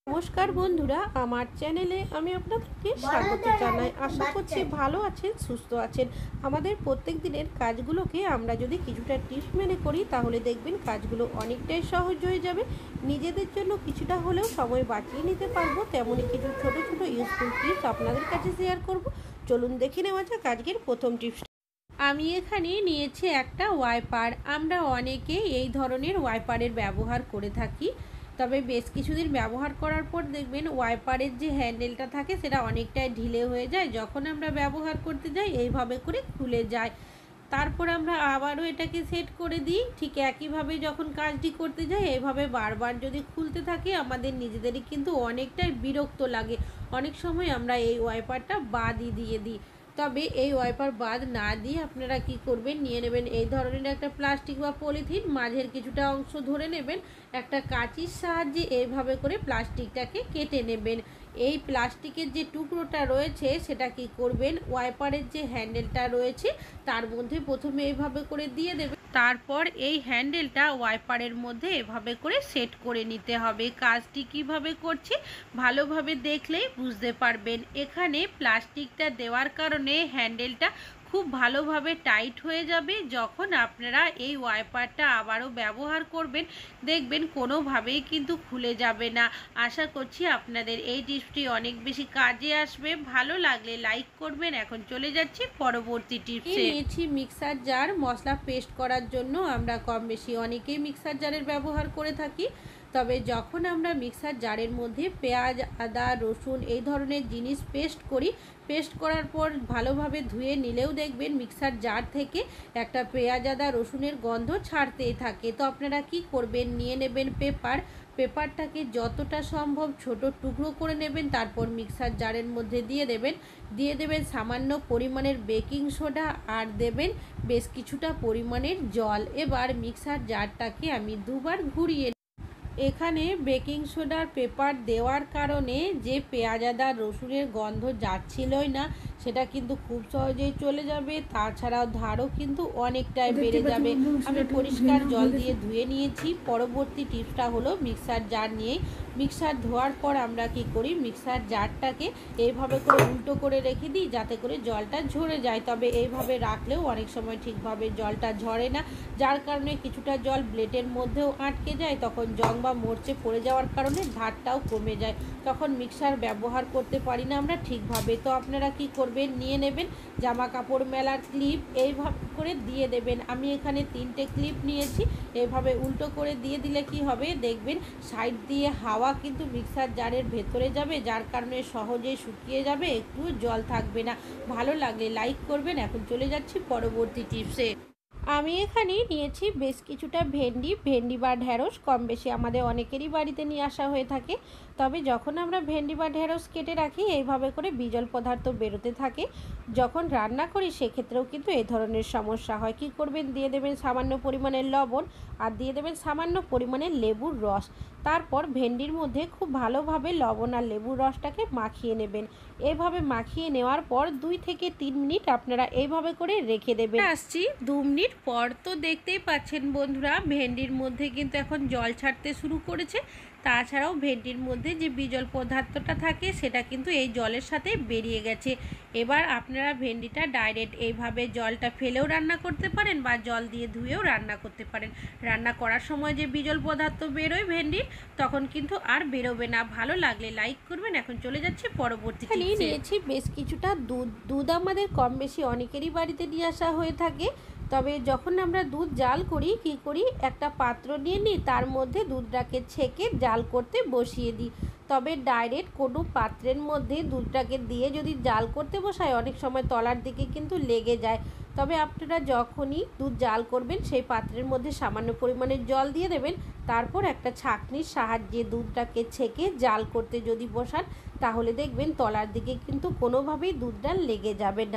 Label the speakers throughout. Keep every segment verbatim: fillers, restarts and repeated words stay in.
Speaker 1: নমস্কার বন্ধুরা, আমার চ্যানেলে আমি আপনাদেরকে স্বাগত জানাই। আশা করছি ভালো আছেন, সুস্থ আছেন। আমাদের প্রত্যেক দিনের কাজগুলোকে আমরা যদি কিছুটা টিপস মেনে করি তাহলে দেখবেন কাজগুলো অনেকটাই সহজ হয়ে যাবে। নিজেদের জন্য কিছুটা হলেও সময় বাঁচিয়ে নিতে পারবো। তেমনই কিছু ছোট ছোট ইউজফুল টিপস আপনাদের কাছে শেয়ার করব। চলুন দেখে নেওয়া যাক আজকের প্রথম টিপস। আমি এখানে নিয়েছি একটা ওয়াইপার। আমরা অনেকেই এই ধরনের ওয়াইপারের ব্যবহার করে থাকি, তবে বেশ কিছুদিন ব্যবহার করার পর দেখবেন ওয়াইপারের যে হ্যান্ডেলটা থাকে সেটা অনেকটাই ঢিলে হয়ে যায়। যখন আমরা ব্যবহার করতে যাই এইভাবে করে খুলে যায়। তারপর আমরা আবারও এটাকে সেট করে দিই। ঠিক একইভাবে যখন কাজটি করতে যাই এইভাবে বারবার যদি খুলতে থাকে আমাদের নিজেদেরই কিন্তু অনেকটাই বিরক্ত লাগে। অনেক সময় আমরা এই ওয়াইপারটা বাদই দিয়ে দিই। তবে এই ওয়াইপার বাদ না দিয়ে আপনারা কি করবেন, নিয়ে নেবেন এই ধরনের একটা প্লাস্টিক বা পলিথিন, মাঝের কিছুটা অংশ ধরে নেবেন, একটা কাঁচির সাহায্যে এইভাবে করে প্লাস্টিকটাকে কেটে নেবেন। এই প্লাস্টিকের যে টুকরোটা রয়েছে সেটা কি করবেন, ওয়াইপারের যে হ্যান্ডেলটা রয়েছে তার মধ্যে প্রথমে এইভাবে করে দিয়ে দেবেন। তারপর এই হ্যান্ডেলটা ওয়াইপারের মধ্যে এভাবে করে সেট করে নিতে হবে। কাজটি কিভাবে করছি ভালোভাবে দেখলেই বুঝতে পারবেন। এখানে প্লাস্টিকটা দেওয়ার কারণে হ্যান্ডেলটা খুব ভালোভাবে টাইট হয়ে যাবে। যখন আপনারা এই ওয়াইপারটা আবারও ব্যবহার করবেন দেখবেন কোনোভাবেই কিন্তু খুলে যাবে না। আশা করছি আপনাদের এই টিপসটি অনেক বেশি কাজে আসবে। ভালো লাগলে লাইক করবেন। এখন চলে যাচ্ছি পরবর্তী টিপসে। নিয়েছি মিক্সার জার। মশলা পেস্ট করার জন্য আমরা কম বেশি অনেকেই মিক্সার জারের ব্যবহার করে থাকি। তবে যখন আমরা মিক্সার জারের মধ্যে পেঁয়াজ, আদা, রসুন এই ধরনের জিনিস পেস্ট করি, পেস্ট করার পর ভালোভাবে ধুয়ে নিলেও দেখবেন মিক্সার জার থেকে একটা পেঁয়াজ, আদা, রসুনের গন্ধ ছাড়তেই থাকে। তো আপনারা কি করবেন, নিয়ে নেবেন পেপার। পেপারটাকে যতটা সম্ভব ছোট টুকরো করে নেবেন, তারপর মিক্সার জারের মধ্যে দিয়ে দেবেন। দিয়ে দেবেন সামান্য পরিমাণের বেকিং সোডা আর দেবেন বেশ কিছুটা পরিমাণের জল। এবার মিক্সার জারটাকে আমি দুবার ঘুরিয়ে, এখানে বেকিং সোডার পেপার দেওয়ার কারণে যে পেঁয়াজ, আদা, রসুনের গন্ধ যাচ্ছিলই না সেটা কিন্তু খুব সহজেই চলে যাবে। তাছাড়াও ধারও কিন্তু অনেকটাই বেড়ে যাবে। আমি পরিষ্কার জল দিয়ে ধুয়ে নিয়েছি। পরবর্তী টিপসটা হলো মিক্সার জার নিয়ে। মিক্সার ধোয়ার পর আমরা কি করি, মিক্সার জারটাকে এইভাবে করে উল্টো করে রেখে দিই যাতে করে জলটা ঝরে যায়। তবে এইভাবে রাখলেও অনেক সময় ঠিকভাবে জলটা ঝরে না, যার কারণে কিছুটা জল ব্লেডের মধ্যেও আটকে যায়। তখন জং বা মরচে পড়ে যাওয়ার কারণে ধারটাও কমে যায়, তখন মিক্সার ব্যবহার করতে পারি না আমরা ঠিকভাবে। তো আপনারা কি করবেন, নিয়ে নেবেন জামা কাপড় মেলার ক্লিপ, এইভাবে করে দিয়ে দেবেন। আমি এখানে তিনটে ক্লিপ নিয়েছি। এইভাবে উল্টো করে দিয়ে দিলে কি হবে, দেখবেন সাইড দিয়ে হাওয়া কিন্তু মিক্সার জারের ভেতরে যাবে, যার কারণে সহজেই শুকিয়ে যাবে, একটু জল থাকবে না। ভালো লাগলে লাইক করবেন। এখন চলে যাচ্ছি পরবর্তী টিপসে। আমি এখানে নিয়েছি বেশ কিছুটা ভেন্ডি। ভেন্ডি বা ঢ্যাঁড়স কম বেশি আমাদের অনেকেরই বাড়িতে নিয়ে আসা হয়ে থাকে। তবে যখন আমরা ভেন্ডি বা ঢ্যাঁড়স কেটে রাখি এইভাবে করে বিজল পদার্থ বেরোতে থাকে। যখন রান্না করি সেক্ষেত্রেও কিন্তু এই ধরনের সমস্যা হয়। কি করবেন, দিয়ে দেবেন সামান্য পরিমাণের লবণ আর দিয়ে দেবেন সামান্য পরিমাণের লেবুর রস। তারপর ভেন্ডির মধ্যে খুব ভালোভাবে লবণ আর লেবুর রসটাকে মাখিয়ে নেবেন। এইভাবে মাখিয়ে নেওয়ার পর দুই থেকে তিন মিনিট আপনারা এইভাবে করে রেখে দেবেন। আসছি দু মিনিট পর। তো দেখতেই পাচ্ছেন বন্ধুরা ভেন্ডির মধ্যে কিন্তু এখন জল ছাড়তে শুরু করেছে। তাছাড়াও ভেন্ডির মধ্যে যে বিজল পদার্থটা থাকে সেটা কিন্তু এই জলের সাথে বেরিয়ে গেছে। এবার আপনারা ভেন্ডিটা ডাইরেক্ট এইভাবে জলটা ফেলেও রান্না করতে পারেন বা জল দিয়ে ধুয়েও রান্না করতে পারেন। রান্না করার সময় যে বিজল পদার্থ বেরোয় ভেন্ডির, তখন কিন্তু আর বেরোবে না। ভালো লাগলে লাইক করবেন। এখন চলে যাচ্ছে পরবর্তী টিপসে। নিয়েছি বেশ কিছুটা দুধ। দুধ আমাদের কম বেশি অনেকেরই বাড়িতে নিয়ে আসা হয়ে থাকে। তবে যখন আমরা দুধ জাল করি কি করি, একটা পাত্র নিয়ে নিই, তার মধ্যে দুধটাকে ছেঁকে জাল করতে বসিয়ে দিই। তবে ডাইরেক্ট কোনো পাত্রের মধ্যে দুধটাকে দিয়ে যদি জাল করতে বসায় অনেক সময় তলার দিকে কিন্তু লেগে যায়। তবে আপনারা যখনই দুধ জাল করবেন সেই পাত্রের মধ্যে সামান্য পরিমাণে জল দিয়ে দেবেন। তারপর একটা ছাঁকনির সাহায্যে দুধটাকে ছেঁকে জাল করতে যদি বসান তাহলে দেখবেন তলার দিকে কিন্তু কোনোভাবেই দুধটা লেগে যাবে না। তো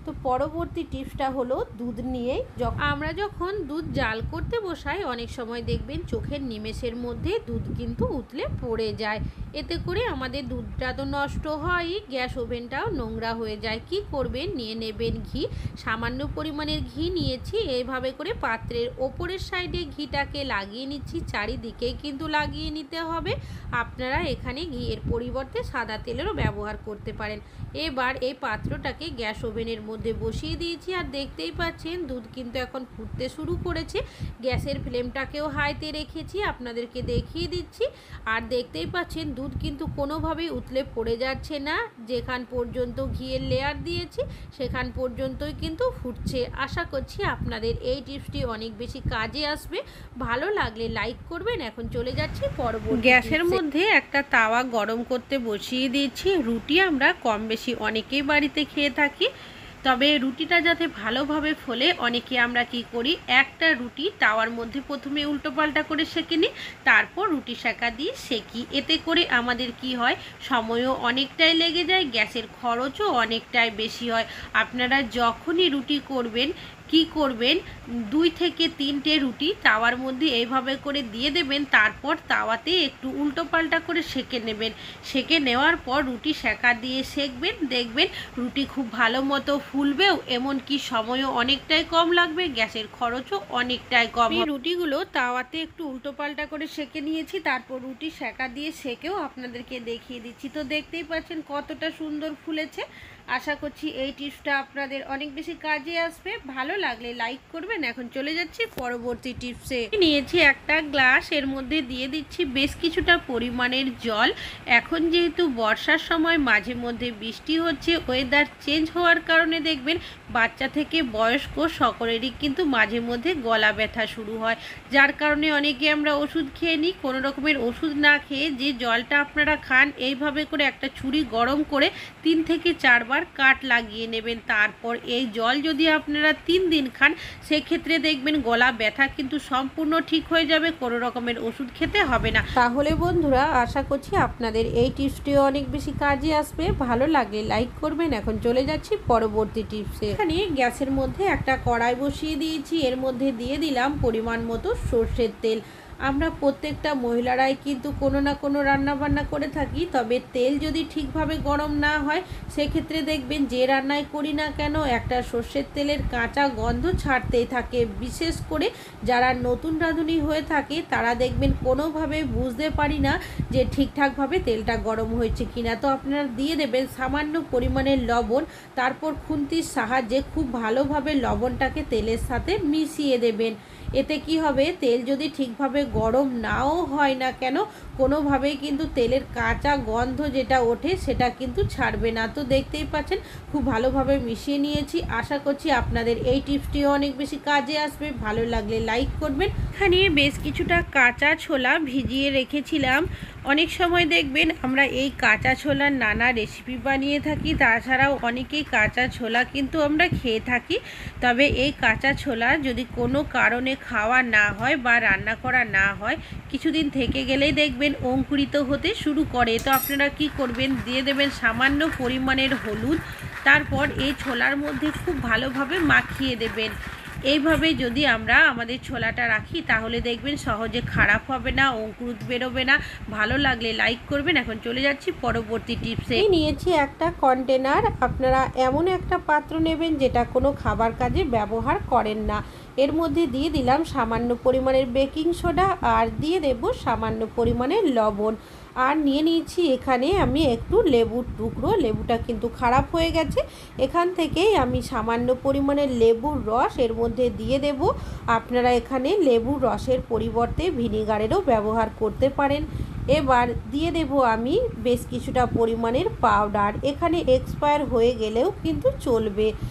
Speaker 1: তো পরবর্তী টিপসটা হলো দুধ নিয়ে আমরা যখন দুধ জাল করতে বসাই অনেক সময় দেখবেন চোখের নিমেষের মধ্যে দুধ কিন্তু উতলে পড়ে যায়। এতে করে আমাদের দুধটা তো নষ্ট হয়ই, গ্যাস ওভেনটাও নোংরা হয়ে যায়। কি করবেন, নিয়ে নেবেন ঘি। সামান্য পরিমাণের ঘি নিয়েছি। এইভাবে করে পাত্রের ওপরের সাইডে ঘিটাকে লাগিয়ে নিচ্ছি, চারিদিকে কিন্তু লাগিয়ে নিতে হবে। আপনারা এখানে ঘিয়ের পরিবর্তে সাদা তেলেরও ব্যবহার করতে পারেন। এবার এই পাত্রটাকে গ্যাস ওভেনের মধ্যে বসিয়ে দিয়েছি আর দেখতেই পাচ্ছেন দুধ কিন্তু এখন ফুটতে শুরু করেছে। গ্যাসের ফ্লেমটাকেও হাইতে রেখেছি, আপনাদেরকে দেখিয়ে দিচ্ছি। আর দেখতেই পাচ্ছেন দুধ কিন্তু কোনোভাবেই উতলে পড়ে যাচ্ছে না। যেখান পর্যন্ত ঘিয়ের লেয়ার দিয়েছি সেখান পর্যন্তই কিন্তু ফুটছে। আশা করছি আপনাদের এই টিপসটি অনেক বেশি কাজে আসবে। ভালো লাগলে লাইক করবেন। এখন চলে যাচ্ছি পরবর্তী। গ্যাসের মধ্যে একটা তাওয়া গরম করতে বসিয়ে দিয়েছি। রুটি আমরা কম বেশি অনেকেই বাড়িতে খেয়ে থাকি, তবে রুটিটা যাতে ভালোভাবে ফোলে অনেকে আমরা কি করি, একটা রুটি তাওয়ার মধ্যে প্রথমে উল্টোপাল্টা করে সেঁকে নিই, তারপর রুটি সেঁকা দিয়ে সেঁকি। এতে করে আমাদের কি হয়, সময়ও অনেকটাই লেগে যায়, গ্যাসের খরচও অনেকটাই বেশি হয়। আপনারা যখনই রুটি করবেন কি করবেন, দুই থেকে তিনটে রুটি তাওয়ার মধ্যে এইভাবে করে দিয়ে দেবেন, তারপর তাওয়াতে একটু উল্টো পাল্টা করে সেঁকে নেবেন। সেঁকে নেওয়ার পর রুটি সেঁকা দিয়ে সেঁকবেন, দেখবেন রুটি খুব ভালো মতো ফুলবেও, এমনকি সময়ও অনেকটাই কম লাগবে, গ্যাসের খরচও অনেকটাই কম। এই রুটিগুলো তাওয়াতে একটু উল্টো পাল্টা করে সেঁকে নিয়েছি, তারপর রুটি সেঁকা দিয়ে সেঁকেও আপনাদেরকে দেখিয়ে দিচ্ছি। তো দেখতেই পাচ্ছেন কতটা সুন্দর ফুলেছে। আশা করছি এই টিপসটা আপনাদের অনেক বেশি কাজে আসবে। ভালো লাগলে লাইক করবেন। এখন চলে যাচ্ছি পরবর্তী টিপসে। নিয়েছি একটা গ্লাস, এর মধ্যে দিয়ে দিচ্ছি বেশ কিছুটা পরিমাণের জল। এখন যেহেতু বর্ষার সময় মাঝে মধ্যে বৃষ্টি হচ্ছে, ওয়েদার চেঞ্জ হওয়ার কারণে দেখবেন বাচ্চা থেকে বয়স্ক সকলেরই কিন্তু মাঝে মধ্যে গলা ব্যথা শুরু হয়, যার কারণে অনেকে আমরা ওষুধ খেয়ে নিই। কোনো রকমের ওষুধ না খেয়ে যে জলটা আপনারা খান, এইভাবে করে একটা ছুরি গরম করে তিন থেকে চারবার কাট লাগিয়ে নেবেন। তারপর এই জল যদি আপনারা তিন দিন খান, সেক্ষেত্রে দেখবেন গলা ব্যথা কিন্তু সম্পূর্ণ ঠিক হয়ে যাবে, কোনো রকমের ওষুধ খেতে হবে না। তাহলে বন্ধুরা আশা করছি আপনাদের এই টিপসটিও অনেক বেশি কাজে আসবে। ভালো লাগলে লাইক করবেন। এখন চলে যাচ্ছি পরবর্তী টিপসে। এখানে গ্যাসের মধ্যে একটা কড়াই বসিয়ে দিয়েছি, এর মধ্যে দিয়ে দিলাম পরিমাণ মতো সর্ষের তেল। আমরা প্রত্যেকটা মহিলারাই কিন্তু কোনো না কোনো রান্না বান্না করে থাকি, তবে তেল যদি ঠিকভাবে গরম না হয় সেক্ষেত্রে দেখবেন যে রান্নাই করি না কেন একটা সর্ষের তেলের কাঁচা গন্ধ ছাড়তেই থাকে। বিশেষ করে যারা নতুন রাঁধুনি হয়ে থাকে তারা দেখবেন কোনোভাবে বুঝতে পারি না যে ঠিকঠাকভাবে তেলটা গরম হয়েছে কিনা। তো আপনারা দিয়ে দেবেন সামান্য পরিমাণের লবণ, তারপর খুন্তির সাহায্যে খুব ভালোভাবে লবণটাকে তেলের সাথে মিশিয়ে দেবেন। এতে কি হবে, তেল যদি ঠিকভাবে গরম নাও হয় না কেন, কোনোভাবেই কিন্তু তেলের কাঁচা গন্ধ যেটা ওঠে সেটা কিন্তু ছাড়বে না। তো দেখতেই পাচ্ছেন খুব ভালোভাবে মিশিয়ে নিয়েছি। আশা করছি আপনাদের এই টিপসটিও অনেক বেশি কাজে আসবে। ভালো লাগলে লাইক করবেন। এখানে বেশ কিছুটা কাঁচা ছোলা ভিজিয়ে রেখেছিলাম। অনেক সময় দেখবেন আমরা এই কাঁচা ছোলার নানা রেসিপি বানিয়ে থাকি, তাছাড়াও অনেকেই কাঁচা ছোলা কিন্তু আমরা খেয়ে থাকি। তবে এই কাঁচা ছোলা যদি কোনো কারণে খাওয়া না হয় বা রান্না করা না হয়, কিছুদিন থেকে গেলেই দেখবেন অঙ্কুরিত হতে শুরু করে। তো আপনারা কি করবেন, দিয়ে দেবেন সামান্য পরিমাণের হলুদ, তারপর এই ছোলার মধ্যে খুব ভালোভাবে মাখিয়ে দেবেন। এইভাবে যদি আমরা আমাদের ছোলাটা রাখি তাহলে দেখবেন সহজে খারাপ হবে না, অঙ্কুর বেরোবে না। ভালো লাগলে লাইক করবেন। এখন চলে যাচ্ছি পরবর্তী টিপসে। নিয়েছি একটা কন্টেনার। আপনারা এমন একটা পাত্র নেবেন যেটা কোনো খাবার কাজে ব্যবহার করেন না। এর মধ্যে দিয়ে দিলাম সামান্য পরিমাণের বেকিং সোডা আর দিয়ে দেব সামান্য পরিমাণের লবণ। আর নিয়ে নিয়েছি এখানে আমি একটু লেবুর টুকরো, লেবুটা কিন্তু খারাপ হয়ে গেছে। এখান থেকেই আমি সামান্য পরিমাণের লেবুর রস এর মধ্যে দিয়ে দেব। আপনারা এখানে লেবুর রসের পরিবর্তে ভিনিগারেরও ব্যবহার করতে পারেন। এবার দিয়ে দেব আমি বেশ কিছুটা পরিমাণের পাউডার। এখানে এক্সপায়ার হয়ে গেলেও কিন্তু চলবে।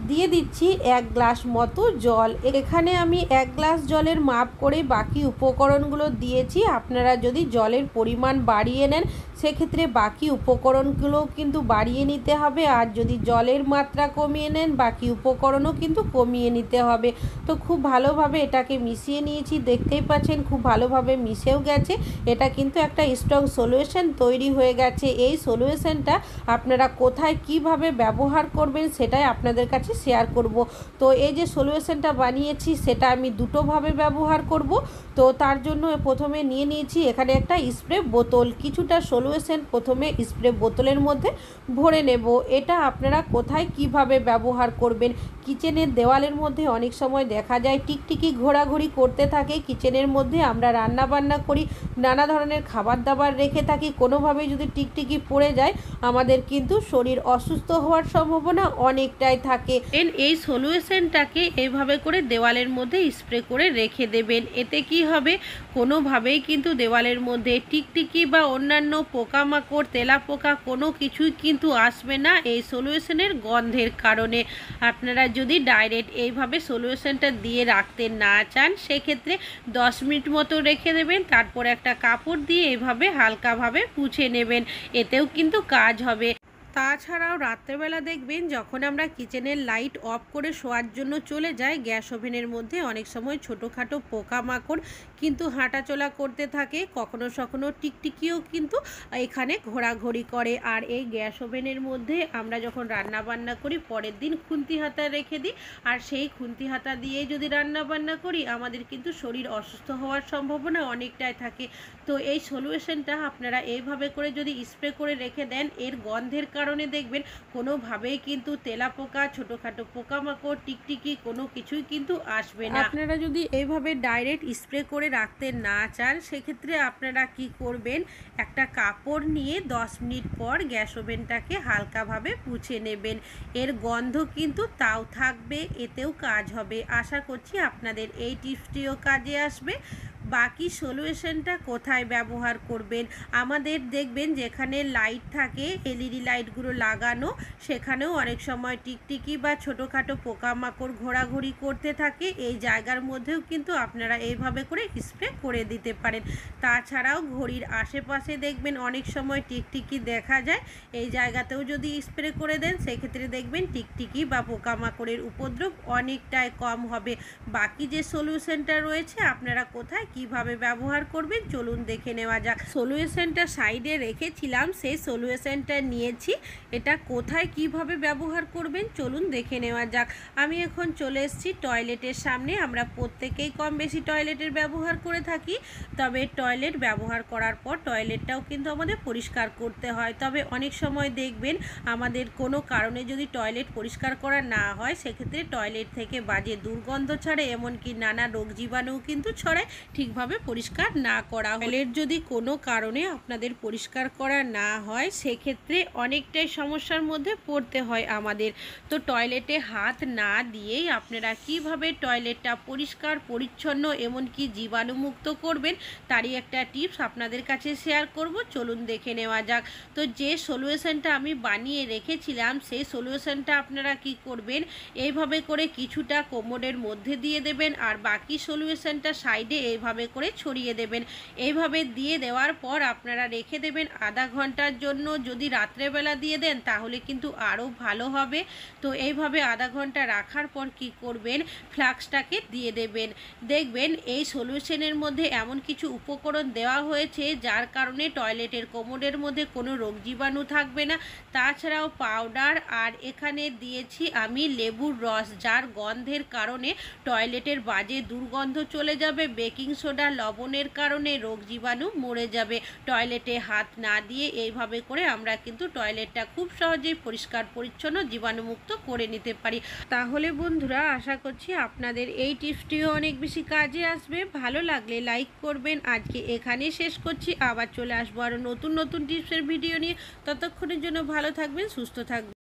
Speaker 1: দিয়ে দিচ্ছি এক গ্লাস মতো জল। এখানে আমি এক গ্লাস জলের মাপ করে বাকি উপকরণগুলো দিয়েছি। আপনারা যদি জলের পরিমাণ বাড়িয়ে নেন সেক্ষেত্রে বাকি উপকরণগুলোও কিন্তু বাড়িয়ে নিতে হবে, আর যদি জলের মাত্রা কমিয়ে নেন বাকি উপকরণও কিন্তু কমিয়ে নিতে হবে। তো খুব ভালোভাবে এটাকে মিশিয়ে নিয়েছি, দেখতেই পাচ্ছেন খুব ভালোভাবে মিশেও গেছে। এটা কিন্তু একটা স্ট্রং সলিউশন তৈরি হয়ে গেছে। এই সলিউশনটা আপনারা কোথায় কিভাবে ব্যবহার করবেন সেটাই আপনাদের কাছে শেয়ার করব। তো এই যে সলিউশনটা বানিয়েছি সেটা আমি দুটোভাবে ব্যবহার করব। তো তার জন্য প্রথমে নিয়ে নিয়েছি এখানে একটা স্প্রে বোতল, কিছুটা সলিউশন প্রথমে স্প্রে বোতলের মধ্যে ভরে নেব। এটা আপনারা কোথায় কিভাবে ব্যবহার করবেন, কিচেনের দেওয়ালের মধ্যে অনেক সময় দেখা যায় টিকটিকি ঘোরাঘুরি করতে থাকে। কিচেনের মধ্যে আমরা রান্না বান্না করি, নানা ধরনের খাবার দাবার রেখে থাকি, কোনোভাবে যদি টিকটিকি পড়ে যায় আমাদের কিন্তু শরীর অসুস্থ হওয়ার সম্ভাবনা অনেকটাই থাকে। এই সলিউশনটাকে এইভাবে করে দেওয়ালের মধ্যে স্প্রে করে রেখে দেবেন। এতে কি হবে, কোনোভাবেই কিন্তু দেওয়ালের মধ্যে টিকটিকি বা অন্যান্য পোকামাকড় তেলাপোকা কোনো কিছুই কিন্তু আসবে না এই সলিউশনের গন্ধের কারণে। আপনারা যদি ডাইরেক্ট এইভাবে সলিউশনটা দিয়ে রাখতে না চান সেক্ষেত্রে দশ মিনিট মতো রেখে দেবেন, তারপর একটা কাপড় দিয়ে এইভাবে হালকাভাবে মুছে নেবেন, এতেও কিন্তু কাজ হবে। তাছাড়াও রাত্রেবেলা দেখবেন যখন আমরা কিচেনের লাইট অফ করে শোয়ার জন্য চলে যাই, গ্যাস ওভেনের মধ্যে অনেক সময় ছোটোখাটো পোকামাকড় কিন্তু হাঁটাচলা করতে থাকে, কখনো কখনো টিকটিকিও কিন্তু এখানে ঘোরাঘুরি করে। আর এই গ্যাস ওভেনের মধ্যে আমরা যখন রান্না বান্না করি পরের দিন খুন্তি হাতা রেখে দিই, আর সেই খুন্তি হাতা দিয়েই যদি রান্না বান্না করি আমাদের কিন্তু শরীর অসুস্থ হওয়ার সম্ভাবনা অনেকটাই থাকে। তো এই সলিউশনটা আপনারা এইভাবে করে যদি স্প্রে করে রেখে দেন, এর গন্ধের কারণে দেখবেন কোনোভাবেই কিন্তু তেলাপোকা ছোটোখাটো পোকামাকড় টিকটিকি কোনো কিছুই কিন্তু আসবে না। আপনারা যদি এইভাবে ডাইরেক্ট স্প্রে করে রাখতে না চান সেক্ষেত্রে আপনারা কি করবেন, একটা কাপড় নিয়ে দশ মিনিট পর গ্যাস ওভেনটাকে হালকাভাবে মুছে নেবেন। এর গন্ধ কিন্তু তাও থাকবে, এতেও কাজ হবে। আশা করছি আপনাদের এই টিপসটিও কাজে আসবে। বাকি সলিউশনটা কোথায় ব্যবহার করবেন, আমাদের দেখবেন যেখানে লাইট থাকে এলইডি লাইটগুলো লাগানো সেখানেও অনেক সময় টিকটিকি বা ছোটোখাটো পোকামাকড় ঘোরাঘুরি করতে থাকে, এই জায়গার মধ্যেও কিন্তু আপনারা এইভাবে করে স্প্রে করে দিতে পারেন। তাছাড়াও ঘড়ির আশেপাশে দেখবেন অনেক সময় টিকটিকি দেখা যায়, এই জায়গাতেও যদি স্প্রে করে দেন সেক্ষেত্রে দেখবেন টিকটিকি বা পোকামাকড়ের উপদ্রব অনেকটাই কম হবে। বাকি যে সলিউশনটা রয়েছে আপনারা কোথায় কিভাবে ব্যবহার করবেন চলুন দেখে নেওয়া যাক। সলিউশনটা সাইডে রেখেছিলাম, সেই সলিউশনটা নিয়েছি, এটা কোথায় কিভাবে ব্যবহার করবেন চলুন দেখে নেওয়া যাক। আমি এখন চলে এসেছি টয়লেটের সামনে। আমরা প্রত্যেকেই কম বেশি টয়লেটের ব্যবহার করে থাকি, তবে টয়লেট ব্যবহার করার পর টয়লেটটাও কিন্তু আমাদের পরিষ্কার করতে হয়। তবে অনেক সময় দেখবেন আমাদের কোনো কারণে যদি টয়লেট পরিষ্কার করা না হয় সেক্ষেত্রে টয়লেট থেকে বাজে দুর্গন্ধ ছাড়ে, এমনকি নানা রোগ জীবাণুও কিন্তু ছড়ায় ঠিকভাবে পরিষ্কার না করা হলে। টয়লেট যদি কোনো কারণে আপনাদের পরিষ্কার করা না হয় সেক্ষেত্রে অনেকটাই সমস্যার মধ্যে পড়তে হয় আমাদের। তো টয়লেটে হাত না দিয়েই আপনারা কিভাবে টয়লেটটা পরিষ্কার পরিচ্ছন্ন এমনকি জীবাণুমুক্ত করবেন তারই একটা টিপস আপনাদের কাছে শেয়ার করব, চলুন দেখে নেওয়া যাক। তো যে সলিউশনটা আমি বানিয়ে রেখেছিলাম সেই সলিউশনটা আপনারা কি করবেন, এইভাবে করে কিছুটা কোমরের মধ্যে দিয়ে দেবেন আর বাকি সলিউশনটা সাইডে এইভাবে করে ছড়িয়ে দেবেন। এইভাবে দিয়ে দেওয়ার পর আপনারা রেখে দেবেন আধা ঘন্টার জন্য। যদি রাত্রেবেলা দিয়ে দেন তাহলে কিন্তু আরও ভালো হবে। তো এইভাবে আধা ঘন্টা রাখার পর কি করবেন, ফ্লাক্সটাকে দিয়ে দেবেন। দেখবেন এই সলিউশনের মধ্যে এমন কিছু উপকরণ দেওয়া হয়েছে যার কারণে টয়লেটের কোমরের মধ্যে কোনো রোগ জীবাণু থাকবে না। তাছাড়াও পাউডার আর এখানে দিয়েছি আমি লেবুর রস, যার গন্ধের কারণে টয়লেটের বাজে দুর্গন্ধ চলে যাবে। বেকিং সোডা লবণের কারণে রোগ জীবাণু মরে যাবে। টয়লেটে হাত না দিয়ে এইভাবে করে আমরা কিন্তু টয়লেটটা খুব সহজেই পরিষ্কার পরিচ্ছন্ন জীবাণুমুক্ত করে নিতে পারি। তাহলে বন্ধুরা আশা করছি আপনাদের এই টিপসটিও অনেক বেশি কাজে আসবে। ভালো লাগলে লাইক করবেন। আজকে এখানেই শেষ করছি, আবার চলে আসবো আরও নতুন নতুন টিপসের ভিডিও নিয়ে। ততক্ষণের জন্য ভালো থাকবেন, সুস্থ থাকবেন।